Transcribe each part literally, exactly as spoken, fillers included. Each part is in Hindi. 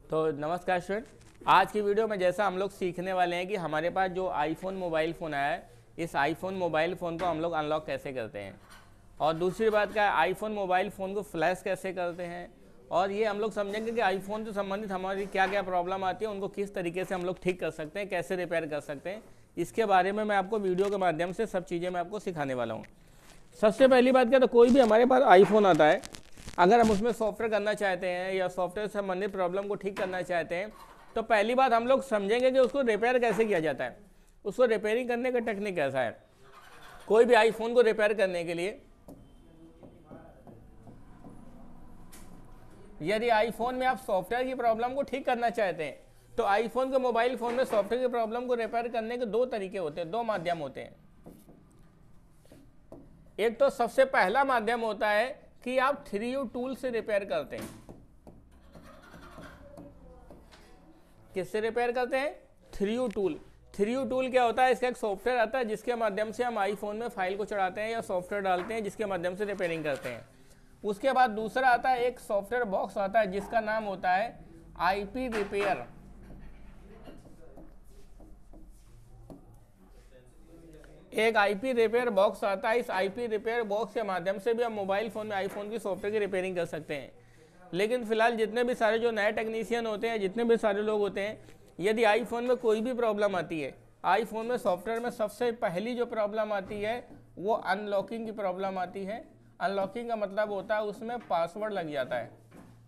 तो नमस्कार स्टूडेंट, आज की वीडियो में जैसा हम लोग सीखने वाले हैं कि हमारे पास जो आईफोन मोबाइल फ़ोन आया है, इस आईफोन मोबाइल फ़ोन को हम लोग अनलॉक कैसे करते हैं, और दूसरी बात क्या है, आईफोन मोबाइल फ़ोन को फ्लैश कैसे करते हैं, और ये हम लोग समझेंगे कि आईफोन से संबंधित हमारी क्या क्या प्रॉब्लम आती है, उनको किस तरीके से हम लोग ठीक कर सकते हैं, कैसे रिपेयर कर सकते हैं। इसके बारे में मैं आपको वीडियो के माध्यम से सब चीज़ें मैं आपको सिखाने वाला हूँ। सबसे पहली बात क्या, तो कोई भी हमारे पास आईफोन आता है, अगर हम उसमें सॉफ्टवेयर करना चाहते हैं या सॉफ्टवेयर से संबंधित प्रॉब्लम को ठीक करना चाहते हैं, तो पहली बात हम लोग समझेंगे कि उसको रिपेयर कैसे किया जाता है, उसको रिपेयरिंग करने का टेक्निक कैसा है। कोई भी आईफोन को रिपेयर करने के लिए यदि आईफोन में आप सॉफ्टवेयर की प्रॉब्लम को ठीक करना चाहते हैं, तो आईफोन के मोबाइल फ़ोन में सॉफ्टवेयर की प्रॉब्लम को रिपेयर करने के दो तरीके होते हैं, दो माध्यम होते हैं। एक तो सबसे पहला माध्यम होता है कि आप थ्री यू टूल से रिपेयर करते हैं। किससे रिपेयर करते हैं? Three U tool. Three U tool क्या होता है? इसका एक सॉफ्टवेयर आता है जिसके माध्यम से हम आईफोन में फाइल को चढ़ाते हैं या सॉफ्टवेयर डालते हैं जिसके माध्यम से रिपेयरिंग करते हैं। उसके बाद दूसरा आता है, एक सॉफ्टवेयर बॉक्स आता है जिसका नाम होता है आईपी रिपेयर। एक आईपी रिपेयर बॉक्स आता है। इस आईपी रिपेयर बॉक्स के माध्यम से भी हम मोबाइल फ़ोन में आईफोन की सॉफ्टवेयर की रिपेयरिंग कर सकते हैं। लेकिन फिलहाल जितने भी सारे जो नए टेक्नीशियन होते हैं, जितने भी सारे लोग होते हैं, यदि आईफोन में कोई भी प्रॉब्लम आती है, आईफोन में सॉफ्टवेयर में सबसे पहली जो प्रॉब्लम आती है वो अनलॉकिंग की प्रॉब्लम आती है। अनलॉकिंग का मतलब होता है उसमें पासवर्ड लग जाता है।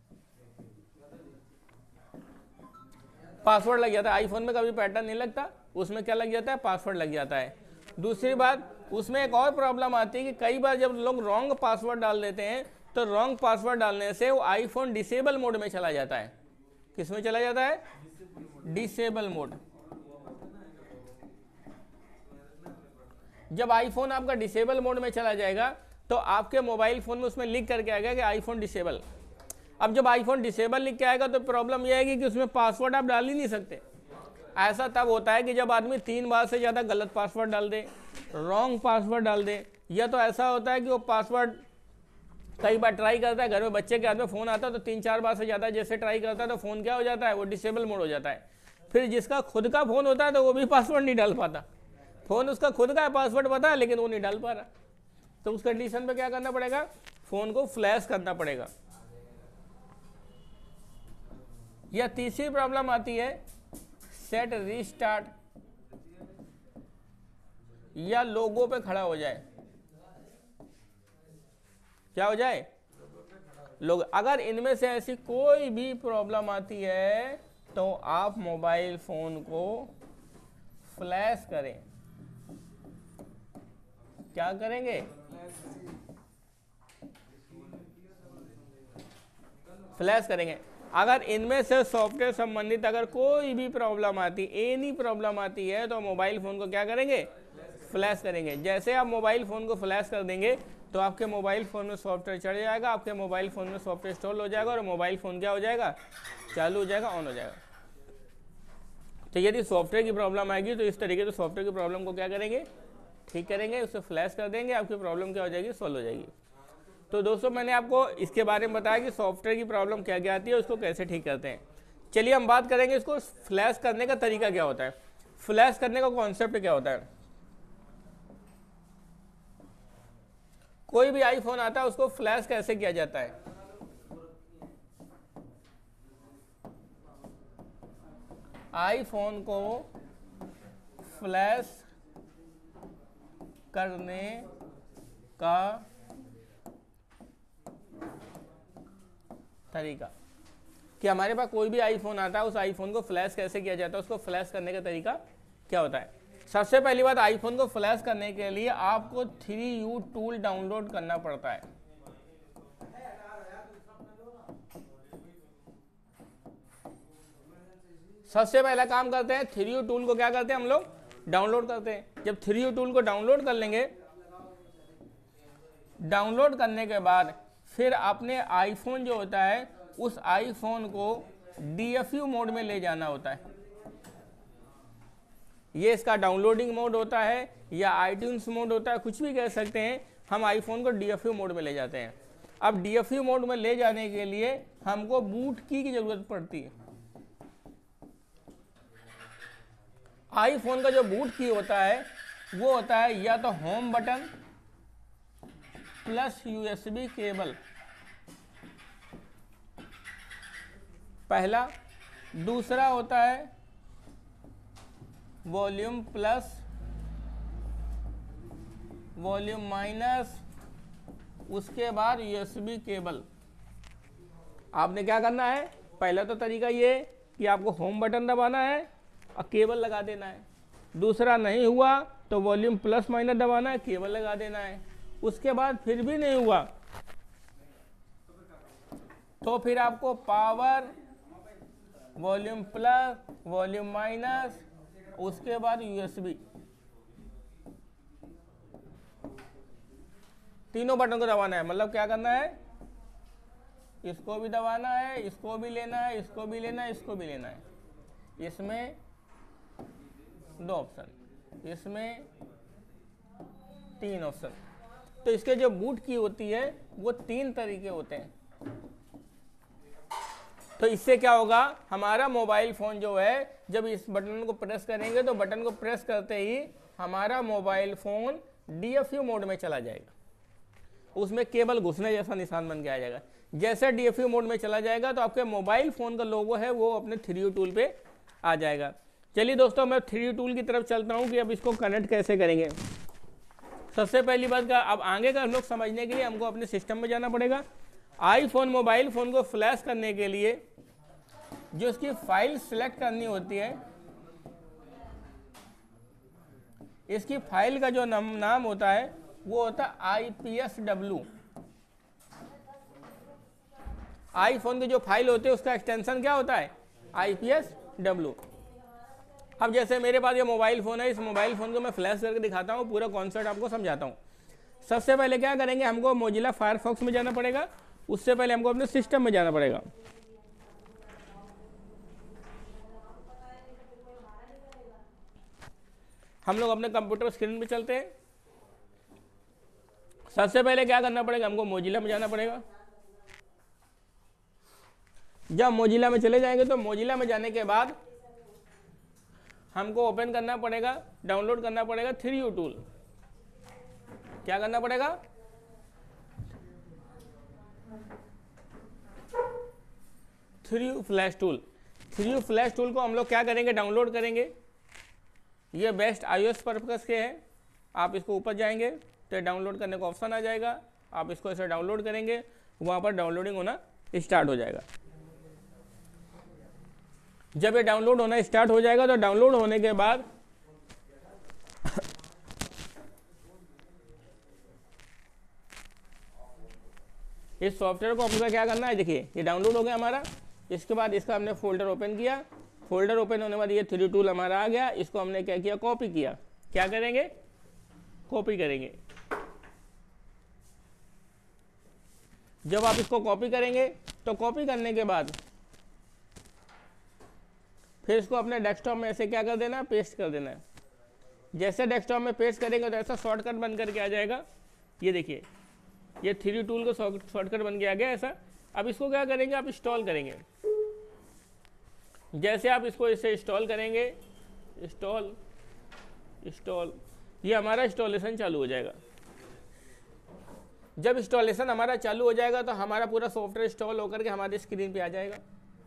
पासवर्ड लग जाता है। आईफोन में कभी पैटर्न नहीं लगता, उसमें क्या लग जाता है? पासवर्ड लग जाता है। दूसरी बात, उसमें एक और प्रॉब्लम आती है कि कई बार जब लोग रॉन्ग पासवर्ड डाल देते हैं, तो रॉन्ग पासवर्ड डालने से वो आईफोन डिसेबल मोड में चला जाता है। किस में चला जाता है? Disable mode. जब आईफोन आपका डिसेबल मोड में चला जाएगा तो आपके मोबाइल फोन में उसमें लिख करके आएगा कि आईफोन डिसेबल। अब जब आईफोन डिसेबल लिख के आएगा तो प्रॉब्लम यह आएगी कि उसमें पासवर्ड आप डाल ही नहीं सकते। ऐसा तब होता है कि जब आदमी तीन बार से ज़्यादा गलत पासवर्ड डाल दे, रॉन्ग पासवर्ड डाल दे, या तो ऐसा होता है कि वो पासवर्ड कई बार ट्राई करता है, घर में बच्चे के हाथ में फ़ोन आता है तो तीन चार बार से ज़्यादा जैसे ट्राई करता है तो फ़ोन क्या हो जाता है? वो डिसेबल मोड हो जाता है। फिर जिसका खुद का फ़ोन होता है तो वो भी पासवर्ड नहीं डाल पाता। फ़ोन उसका खुद का पासवर्ड पता है लेकिन वो नहीं डाल पा रहा। तो उस कंडीशन पे क्या करना पड़ेगा? फ़ोन को फ्लैश करना पड़ेगा। या तीसरी प्रॉब्लम आती है सेट रीस्टार्ट, या लोगो पे खड़ा हो जाए। क्या हो जाए? लोग। अगर इनमें से ऐसी कोई भी प्रॉब्लम आती है तो आप मोबाइल फोन को फ्लैश करें। क्या करेंगे? फ्लैश करेंगे। अगर इनमें से सॉफ्टवेयर संबंधित अगर कोई भी प्रॉब्लम आती, एनी प्रॉब्लम आती है, तो मोबाइल फ़ोन को क्या करेंगे? फ्लैश करेंगे। जैसे आप मोबाइल फ़ोन को फ्लैश कर देंगे तो आपके मोबाइल फ़ोन में सॉफ्टवेयर चढ़ जाएगा, आपके मोबाइल फ़ोन में सॉफ्टवेयर इंस्टॉल हो जाएगा और मोबाइल फ़ोन क्या हो जाएगा? चालू हो जाएगा, ऑन हो जाएगा। तो यदि सॉफ्टवेयर की प्रॉब्लम आएगी तो इस तरीके से सॉफ्टवेयर की प्रॉब्लम को क्या करेंगे? ठीक करेंगे, उसे फ्लैश कर देंगे, आपकी प्रॉब्लम क्या हो जाएगी? सॉल्व हो जाएगी। तो दोस्तों, मैंने आपको इसके बारे में बताया कि सॉफ्टवेयर की प्रॉब्लम क्या क्या आती है, उसको कैसे ठीक करते हैं। चलिए हम बात करेंगे इसको फ्लैश करने का तरीका क्या होता है, फ्लैश करने का कॉन्सेप्ट क्या होता है। कोई भी आईफोन आता है उसको फ्लैश कैसे किया जाता है? आईफोन को फ्लैश करने का तरीका, कि हमारे पास कोई भी आईफोन आता है, उस आईफोन को फ्लैश कैसे किया जाता है, उसको फ्लैश करने का तरीका क्या होता है। सबसे पहली बात, आईफोन को फ्लैश करने के लिए आपको थ्री यू टूल डाउनलोड करना पड़ता है। सबसे पहला काम करते हैं, थ्री यू टूल को क्या करते हैं हम लोग? डाउनलोड करते हैं। जब थ्री यू टूल को डाउनलोड कर लेंगे, डाउनलोड करने के बाद फिर अपने आईफोन जो होता है उस आईफोन को डी एफ यू मोड में ले जाना होता है। ये इसका डाउनलोडिंग मोड होता है या आईट्यून्स मोड होता है, कुछ भी कह सकते हैं। हम आईफोन को डी एफ यू मोड में ले जाते हैं। अब डी एफ यू मोड में ले जाने के लिए हमको बूट की की जरूरत पड़ती है। आईफोन का जो बूट की होता है वो होता है या तो home button plus USB cable, पहला। दूसरा होता है वॉल्यूम प्लस वॉल्यूम माइनस, उसके बाद यूएसबी केबल। आपने क्या करना है, पहला तो तरीका ये कि आपको होम बटन दबाना है और केबल लगा देना है। दूसरा नहीं हुआ तो वॉल्यूम प्लस माइनस दबाना है, केबल लगा देना है। उसके बाद फिर भी नहीं हुआ तो फिर आपको power, volume plus, volume minus, उसके बाद यूएसबी, तीनों बटन को दबाना है। मतलब क्या करना है, इसको भी दबाना है, इसको भी लेना है, इसको भी लेना है, इसको भी लेना है। इसमें दो ऑप्शन, इसमें तीन ऑप्शन। तो इसके जो बूट की होती है वो तीन तरीके होते हैं। तो इससे क्या होगा, हमारा मोबाइल फ़ोन जो है जब इस बटन को प्रेस करेंगे तो बटन को प्रेस करते ही हमारा मोबाइल फ़ोन डीएफयू मोड में चला जाएगा। उसमें केबल घुसने जैसा निशान बन के आ जाएगा। जैसे डीएफयू मोड में चला जाएगा तो आपके मोबाइल फ़ोन का लोगो है वो अपने थ्री यू टूल पे आ जाएगा। चलिए दोस्तों, मैं थ्री यू टूल की तरफ चलता हूँ कि अब इसको कनेक्ट कैसे करेंगे। सबसे पहली बात का, अब आगे का हम लोग समझने के लिए हमको अपने सिस्टम में जाना पड़ेगा। आईफोन मोबाइल फ़ोन को फ्लैश करने के लिए जो इसकी फाइल सिलेक्ट करनी होती है, इसकी फाइल का जो नाम नाम होता है वो होता है I P S W. IPhone की जो फाइल होती है उसका एक्सटेंशन क्या होता है, आई पी एस डब्ल्यू। अब जैसे मेरे पास ये मोबाइल फ़ोन है, इस मोबाइल फ़ोन को मैं फ्लैश करके दिखाता हूँ, पूरा कॉन्सेप्ट आपको समझाता हूँ। सबसे पहले क्या करेंगे, हमको मोजिला फायरफॉक्स में जाना पड़ेगा। उससे पहले हमको अपने सिस्टम में जाना पड़ेगा। हम लोग अपने कंप्यूटर स्क्रीन पे चलते हैं। सबसे पहले क्या करना पड़ेगा, हमको मोजिला में जाना पड़ेगा। जब मोजिला में चले जाएंगे तो मोजिला में जाने के बाद हमको ओपन करना पड़ेगा, डाउनलोड करना पड़ेगा थ्री यू टूल। क्या करना पड़ेगा, three U flash tool. Three U flash tool को हम लोग क्या करेंगे, डाउनलोड करेंगे। ये बेस्ट आईओएस पर्पस के हैं। आप इसको ऊपर जाएंगे तो डाउनलोड करने का ऑप्शन आ जाएगा, आप इसको ऐसे डाउनलोड करेंगे, वहाँ पर डाउनलोडिंग होना स्टार्ट हो जाएगा। जब ये डाउनलोड होना स्टार्ट हो जाएगा तो डाउनलोड होने के बाद इस सॉफ्टवेयर को अपने क्या करना है, देखिए ये डाउनलोड हो गया हमारा। इसके बाद इसका हमने फोल्डर ओपन किया। फोल्डर ओपन होने के बाद ये थ्री टूल हमारा आ गया। इसको हमने क्या किया, कॉपी किया। क्या करेंगे, कॉपी करेंगे। जब आप इसको कॉपी करेंगे तो कॉपी करने के बाद फिर इसको अपने डेस्कटॉप में ऐसे क्या कर देना है, पेस्ट कर देना है। जैसे डेस्कटॉप में पेस्ट करेंगे तो ऐसा शॉर्टकट बन करके आ जाएगा। ये देखिए, ये थ्री टूल का शॉर्टकट बन के आ गया ऐसा। अब इसको क्या करेंगे, आप इंस्टॉल करेंगे। जैसे आप इसको इसे इंस्टॉल करेंगे, इंस्टॉल इंस्टॉल ये हमारा इंस्टॉलेशन चालू हो जाएगा। जब इंस्टॉलेशन हमारा चालू हो जाएगा तो हमारा पूरा सॉफ्टवेयर इंस्टॉल होकर के हमारी स्क्रीन पे आ जाएगा।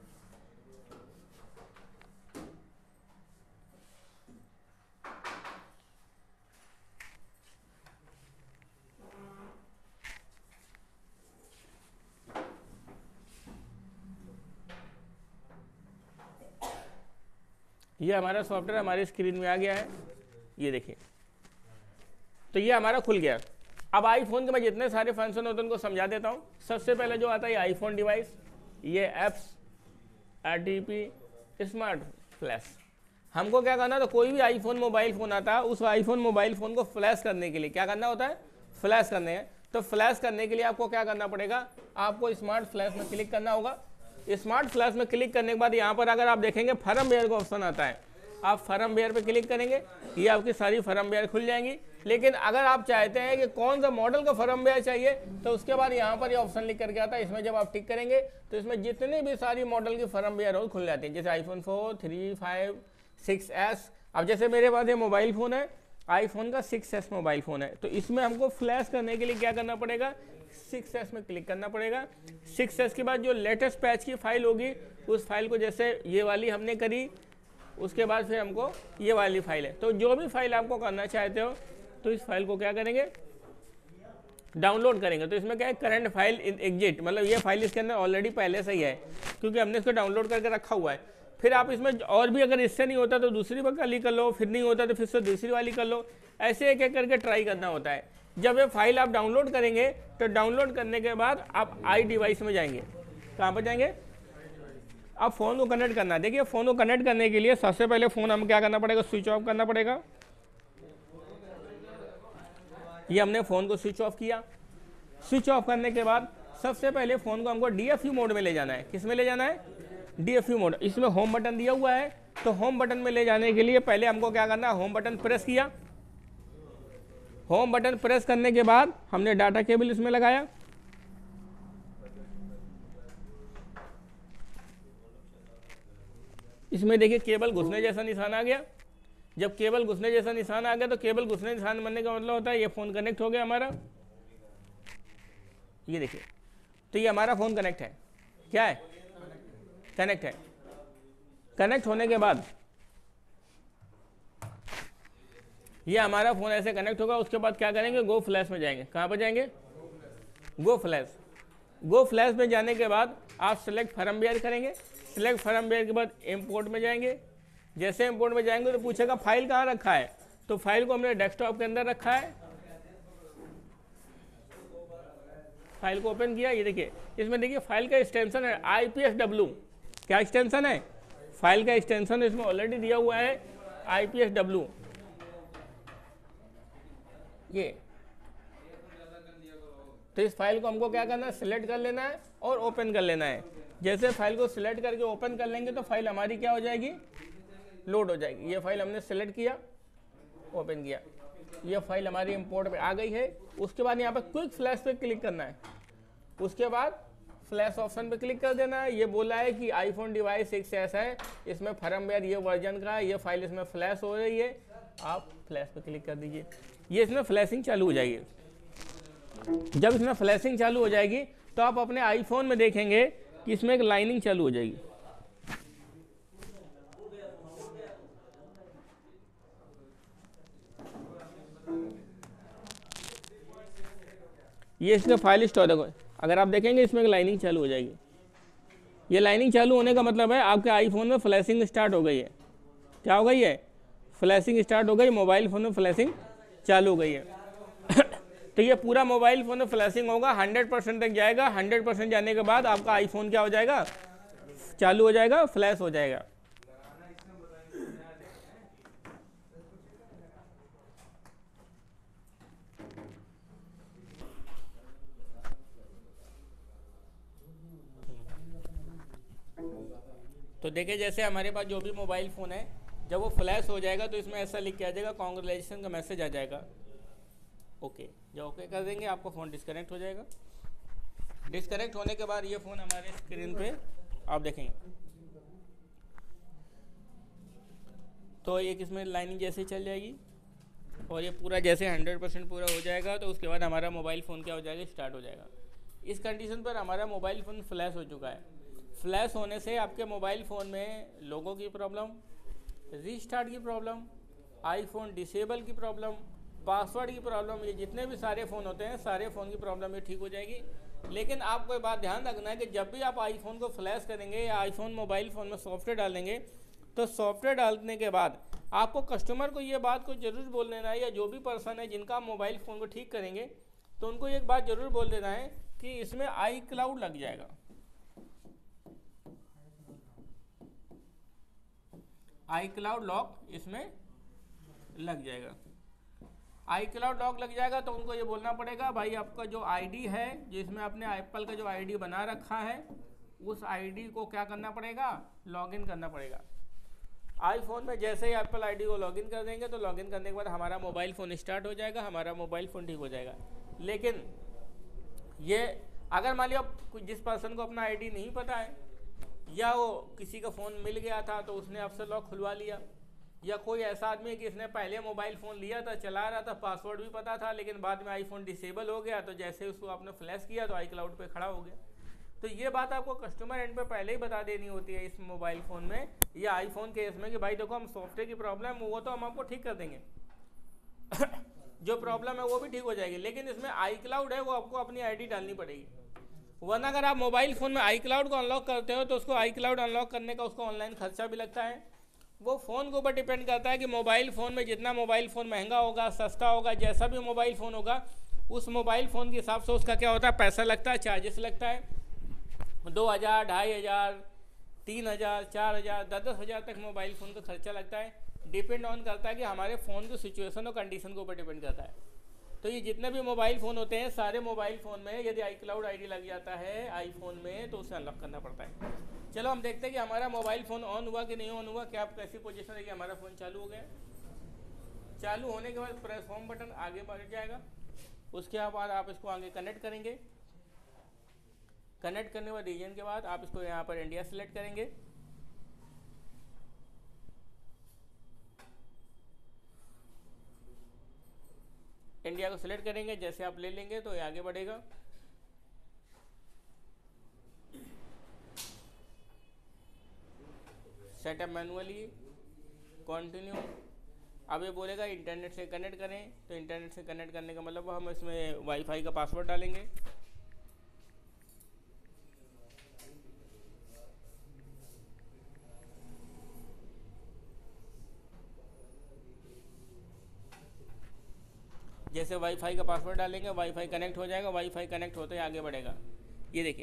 ये हमारा सॉफ्टवेयर हमारी स्क्रीन में आ गया है, ये देखिए। तो ये हमारा खुल गया। अब आईफोन के मैं जितने सारे फंक्शन होते हैं उनको समझा देता हूँ। सबसे पहले जो आता है ये आईफोन डिवाइस, ये apps, R T P, smart flash. हमको क्या करना है, तो कोई भी आईफोन मोबाइल फ़ोन आता है उस आईफोन मोबाइल फ़ोन को फ्लैश करने के लिए क्या करना होता है, फ्लैश करने हैं। तो फ्लैश करने के लिए आपको क्या करना पड़ेगा, आपको स्मार्ट फ्लैश में क्लिक करना होगा। स्मार्ट फ्लैश में क्लिक करने के बाद यहाँ पर अगर आप देखेंगे फर्मवेयर का ऑप्शन आता है, आप फर्मवेयर पे क्लिक करेंगे, ये आपकी सारी फर्मवेयर खुल जाएंगी। लेकिन अगर आप चाहते हैं कि कौन सा मॉडल का फर्मवेयर चाहिए तो उसके बाद यहाँ पर ये यह ऑप्शन लिख करके आता है। इसमें जब आप टिक करेंगे तो इसमें जितनी भी सारी मॉडल की फर्मवेयर हो खुल जाती है। जैसे iPhone four, three, five, six S, अब जैसे मेरे पास ये मोबाइल फ़ोन है, आईफोन का सिक्स एस मोबाइल फ़ोन है, तो इसमें हमको फ्लैश करने के लिए क्या करना पड़ेगा, सिक्स एस में क्लिक करना पड़ेगा। सिक्स एस के बाद जो लेटेस्ट पैच की फाइल होगी उस फाइल को, जैसे ये वाली हमने करी, उसके बाद फिर हमको ये वाली फाइल है, तो जो भी फाइल आपको करना चाहते हो तो इस फाइल को क्या करेंगे, डाउनलोड करेंगे। तो इसमें क्या है, करंट फाइल एग्जिट, मतलब ये फाइल इसके अंदर ऑलरेडी पहले से ही है क्योंकि हमने इसको डाउनलोड करके रखा हुआ है। फिर आप इसमें और भी अगर इससे नहीं होता तो दूसरी वाली कर लो, फिर नहीं होता तो फिर से दूसरी वाली कर लो, ऐसे एक एक करके ट्राई करना होता है। जब ये फाइल आप डाउनलोड करेंगे तो डाउनलोड करने के बाद आप आई डिवाइस में जाएंगे, कहाँ पर जाएंगे, अब फ़ोन को कनेक्ट करना है। देखिए फ़ोन को कनेक्ट करने के लिए सबसे पहले फ़ोन हमें क्या करना पड़ेगा, स्विच ऑफ करना पड़ेगा। ये हमने फ़ोन को स्विच ऑफ किया। स्विच ऑफ करने के बाद सबसे पहले फ़ोन को हमको डी एफ यू मोड में ले जाना है। किस में ले जाना है, डी एफ यू मोड। इसमें होम बटन दिया हुआ है, तो होम बटन में ले जाने के लिए पहले हमको क्या करना है, होम बटन प्रेस किया। होम बटन प्रेस करने के बाद हमने डाटा केबल इसमें लगाया। इसमें देखिए केबल घुसने जैसा निशान आ गया। जब केबल घुसने जैसा निशान आ गया तो केबल घुसने निशान बनने का मतलब होता है ये फ़ोन कनेक्ट हो गया हमारा। ये देखिए, तो ये हमारा फ़ोन कनेक्ट है। क्या है, कनेक्ट है। कनेक्ट होने के बाद ये हमारा फ़ोन ऐसे कनेक्ट होगा। उसके बाद क्या करेंगे, गो फ्लैश में जाएंगे। कहाँ पर जाएंगे, गो फ्लैश। गो फ्लैश में जाने के बाद आप सेलेक्ट फर्मवेयर करेंगे। सेलेक्ट फर्मवेयर के बाद इंपोर्ट में जाएंगे। जैसे इंपोर्ट में जाएंगे तो पूछेगा फाइल कहाँ रखा है, तो फाइल को हमने डेस्कटॉप के अंदर रखा है। फाइल को ओपन किया, ये देखिए इसमें देखिए फाइल का एक्सटेंशन है आई पी एस डब्ल्यू। क्या एक्सटेंशन है, फाइल का एक्सटेंशन इसमें ऑलरेडी दिया हुआ है आई पी एस डब्ल्यू। ये तो इस फाइल को हमको क्या करना है, सिलेक्ट कर लेना है और ओपन कर लेना है। जैसे फाइल को सिलेक्ट करके ओपन कर लेंगे तो फाइल हमारी क्या हो जाएगी, लोड हो जाएगी। ये फाइल हमने सिलेक्ट किया, ओपन किया, ये फाइल हमारी इंपोर्ट में आ गई है। उसके बाद यहाँ पर क्विक फ्लैश पे क्लिक करना है। उसके बाद फ्लैश ऑप्शन पे क्लिक कर देना है। ये बोला है कि आईफोन डिवाइस सिक्स एस है, इसमें फर्मवेयर ये वर्जन का है, ये फाइल इसमें फ्लैश हो रही है, आप फ्लैश पे क्लिक कर दीजिए। ये इसमें फ्लैशिंग चालू हो जाएगी। जब इसमें फ्लैशिंग चालू हो जाएगी तो आप अपने आईफोन में देखेंगे कि इसमें एक लाइनिंग चालू हो जाएगी। ये इसका फाइल स्टोर देखो, अगर आप देखेंगे इसमें एक लाइनिंग चालू हो जाएगी। ये लाइनिंग चालू होने का मतलब है आपके आईफोन में फ्लैशिंग स्टार्ट हो गई है। क्या हो गई है, फ्लैशिंग स्टार्ट हो गई, मोबाइल फ़ोन में फ्लैशिंग चालू हो गई है। तो ये पूरा मोबाइल फ़ोन में फ्लैशिंग होगा, हंड्रेड परसेंट तक जाएगा। हंड्रेड परसेंट जाने के बाद आपका आईफोन क्या हो जाएगा, चालू हो जाएगा, फ्लैश हो जाएगा। तो देखिए जैसे हमारे पास जो भी मोबाइल फ़ोन है, जब वो फ्लैश हो जाएगा तो इसमें ऐसा लिख के आ जाएगा, कॉन्ग्रेचुलेसन का मैसेज आ जाएगा। ओके, जब ओके कर देंगे आपका फ़ोन डिस्कनेक्ट हो जाएगा। डिस्कनेक्ट होने के बाद ये फ़ोन हमारे स्क्रीन पे आप देखेंगे तो एक इसमें लाइनिंग जैसे चल जाएगी और ये पूरा जैसे हंड्रेड परसेंट पूरा हो जाएगा तो उसके बाद हमारा मोबाइल फ़ोन क्या हो जाएगा, स्टार्ट हो जाएगा। इस कंडीशन पर हमारा मोबाइल फ़ोन फ्लैश हो चुका है। फ्लैश होने से आपके मोबाइल फ़ोन में लोगों की प्रॉब्लम, रीस्टार्ट की प्रॉब्लम, आईफोन डिसेबल की प्रॉब्लम, पासवर्ड की प्रॉब्लम, ये जितने भी सारे फ़ोन होते हैं सारे फ़ोन की प्रॉब्लम ये ठीक हो जाएगी। लेकिन आपको एक बात ध्यान रखना है कि जब भी आप आईफोन को फ्लैश करेंगे या आईफोन मोबाइल फ़ोन में सॉफ्टवेयर डालेंगे तो सॉफ्टवेयर डालने के बाद आपको कस्टमर को ये बात को ज़रूर बोल देना है, या जो भी पर्सन है जिनका आप मोबाइल फ़ोन को ठीक करेंगे तो उनको एक बात ज़रूर बोल देना है कि इसमें आई क्लाउड लग जाएगा। आई क्लाउड लॉक इसमें लग जाएगा। आई क्लाउड लॉक लग जाएगा तो उनको ये बोलना पड़ेगा भाई आपका जो आईडी है, जिसमें आपने एप्पल का जो आईडी बना रखा है उस आईडी को क्या करना पड़ेगा, लॉगिन करना पड़ेगा। आईफोन में जैसे ही एप्पल आईडी को लॉगिन कर देंगे तो लॉगिन करने के बाद हमारा मोबाइल फ़ोन स्टार्ट हो जाएगा, हमारा मोबाइल फ़ोन ठीक हो जाएगा। लेकिन ये अगर मान लिया जिस पर्सन को अपना आईडी नहीं पता है या वो किसी का फ़ोन मिल गया था तो उसने आपसे लॉक खुलवा लिया, या कोई ऐसा आदमी कि इसने पहले मोबाइल फ़ोन लिया था, चला रहा था, पासवर्ड भी पता था, लेकिन बाद में आईफोन डिसेबल हो गया, तो जैसे उसको आपने फ्लैश किया तो आई क्लाउड पर खड़ा हो गया। तो ये बात आपको कस्टमर एंड पे पहले ही बता देनी होती है इस मोबाइल फ़ोन में या आईफोन के इसमें कि भाई देखो हम सॉफ्टवेयर की प्रॉब्लम वो तो हम आपको ठीक कर देंगे जो प्रॉब्लम है वो भी ठीक हो जाएगी, लेकिन इसमें आई क्लाउड है वो आपको अपनी आईडी डालनी पड़ेगी। वरना अगर आप मोबाइल फ़ोन में आई क्लाउड को अनलॉक करते हो तो उसको आई क्लाउड अनलॉक करने का उसको ऑनलाइन खर्चा भी लगता है। वो फ़ोन के ऊपर डिपेंड करता है कि मोबाइल फ़ोन में जितना मोबाइल फ़ोन महंगा होगा, सस्ता होगा, जैसा भी मोबाइल फ़ोन होगा उस मोबाइल फ़ोन के हिसाब से उसका क्या होता है, पैसा लगता है, चार्जेस लगता है। दो हज़ार ढाई हज़ार तीन हज़ार चार हज़ार दस दस हज़ार तक मोबाइल फ़ोन का खर्चा लगता है। डिपेंड ऑन करता है कि हमारे फ़ोन की सिचुएशन और कंडीशन के ऊपर डिपेंड करता है। तो ये जितने भी मोबाइल फ़ोन होते हैं सारे मोबाइल फ़ोन में यदि आई क्लाउड आई डी लग जाता है आईफोन में तो उसे अनलॉक करना पड़ता है। चलो हम देखते हैं कि हमारा मोबाइल फ़ोन ऑन हुआ कि नहीं ऑन हुआ, क्या कैसी पोजीशन है कि हमारा फ़ोन चालू हो गया। चालू होने के बाद प्रेस होम बटन आगे बढ़ जाएगा, उसके बाद आप इसको आगे कनेक्ट करेंगे। कनेक्ट करने के बाद रीजन के बाद आप इसको यहाँ पर इंडिया सेलेक्ट करेंगे। इंडिया को सिलेक्ट करेंगे, जैसे आप ले लेंगे तो ये आगे बढ़ेगा। Setup manually continue. अब ये बोलेगा इंटरनेट से कनेक्ट करें, तो इंटरनेट से कनेक्ट करने का मतलब हम इसमें वाईफाई का पासवर्ड डालेंगे। जैसे वाईफाई का पासवर्ड डालेंगे वाईफाई कनेक्ट हो जाएगा। वाईफाई कनेक्ट होते ही आगे बढ़ेगा। ये देखिए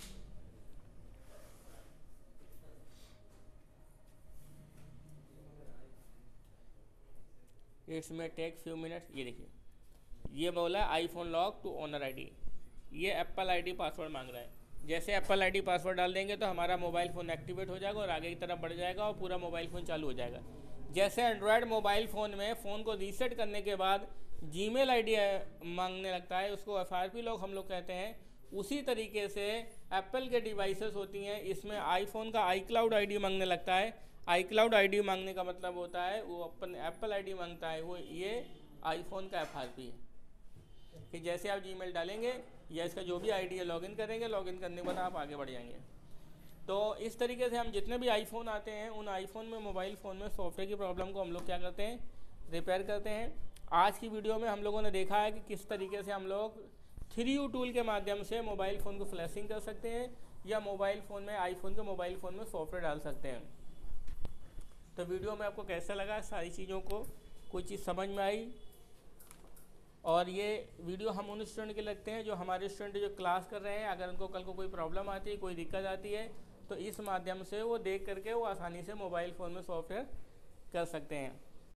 इट्स में टेक फ्यू मिनट्स। ये देखिए ये बोला iPhone lock to owner ID, ये एप्पल आईडी पासवर्ड मांग रहा है। जैसे एप्पल आईडी पासवर्ड डाल देंगे तो हमारा मोबाइल फ़ोन एक्टिवेट हो जाएगा और आगे की तरफ बढ़ जाएगा और पूरा मोबाइल फ़ोन चालू हो जाएगा। जैसे एंड्रॉयड मोबाइल फ़ोन में फ़ोन को रीसेट करने के बाद जीमेल आईडी मांगने लगता है, उसको एफ आर पी लॉक हम लोग कहते हैं, उसी तरीके से एप्पल के डिवाइसेस होती हैं, इसमें आईफोन का आई क्लाउड आई डी मांगने लगता है। आई क्लाउड आई डी मांगने का मतलब होता है वो अपन एप्पल आई डी मांगता है, वो ये आईफोन का एफ आर पी है कि जैसे आप जीमेल डालेंगे या इसका जो भी आईडी है लॉगिन करेंगे, लॉगिन करने के बाद आप आगे बढ़ जाएंगे। तो इस तरीके से हम जितने भी आईफोन आते हैं उन आईफोन में मोबाइल फ़ोन में सॉफ्टवेयर की प्रॉब्लम को हम लोग क्या करते हैं, रिपेयर करते हैं। आज की वीडियो में हम लोगों ने देखा है कि किस तरीके से हम लोग थ्री यू टूल के माध्यम से मोबाइल फ़ोन को फ्लैशिंग कर सकते हैं या मोबाइल फ़ोन में आईफोन के मोबाइल फ़ोन में सॉफ्टवेयर डाल सकते हैं। तो वीडियो में आपको कैसा लगा, सारी चीज़ों को कोई चीज़ समझ में आई? और ये वीडियो हम उन स्टूडेंट के लगते हैं जो हमारे स्टूडेंट जो क्लास कर रहे हैं, अगर उनको कल को कोई प्रॉब्लम आती है, कोई दिक्कत आती है तो इस माध्यम से वो देख करके वो आसानी से मोबाइल फ़ोन में सॉफ्टवेयर कर सकते हैं।